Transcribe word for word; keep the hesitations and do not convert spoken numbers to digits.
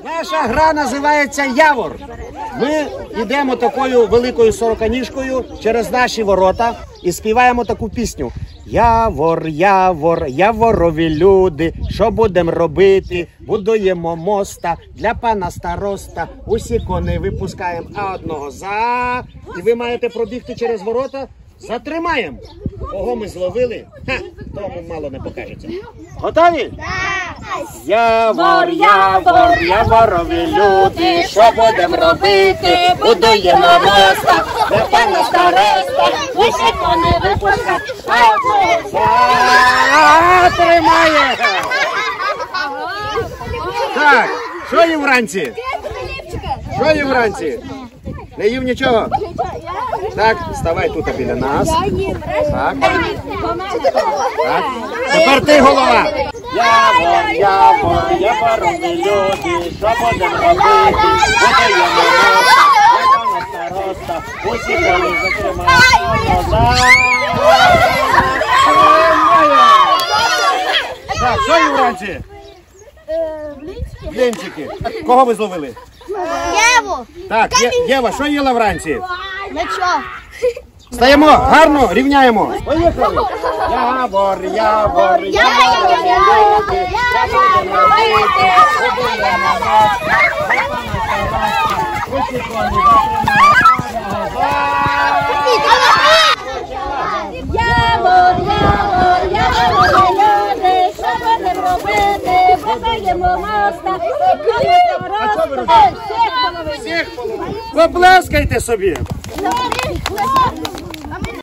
Наша гра називається Явор. Ми йдемо такою великою сороканіжкою через наші ворота і співаємо таку пісню. Явор, явор, яворові люди, що будемо робити? Будуємо моста для пана староста. Усі коней випускаємо, а одного за. І ви маєте пробігти через ворота. Затримаємо. Кого ми зловили? Ха, тому мало не покажеться. Готові? Явор, явор, яворові люди, що будемо робити? Будуємо моста для пана староста. Усі коней випускаємо, а одного за. Тримає! Так, що їм вранці? Що їм вранці? Не їв нічого? Так, ставай тут біля нас. Так. Так. Тепер ти голова. Явор, явор, яворові люди, що будемо робити? Будуємо моста, для пана староста. Усі коні затримаємо. Так, що їм вранці? Блінчики. Кого ви зловили? Єву! Так, Єва, що їла вранці? Нічого. Стаємо, гарно, рівняємо. Поїхали. Явор, явор, яворові люди, що будемо робити? Будуємо моста, для пана староста. Усі коні Явор, явор, яворові люди, що будемо робити? Будуємо моста, для пана староста. Поплескайте собі.